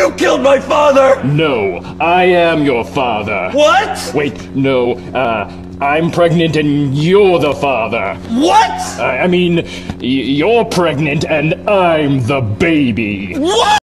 You killed my father! No, I am your father. What? Wait, no, I'm pregnant and you're the father. What? I mean, you're pregnant and I'm the baby. What?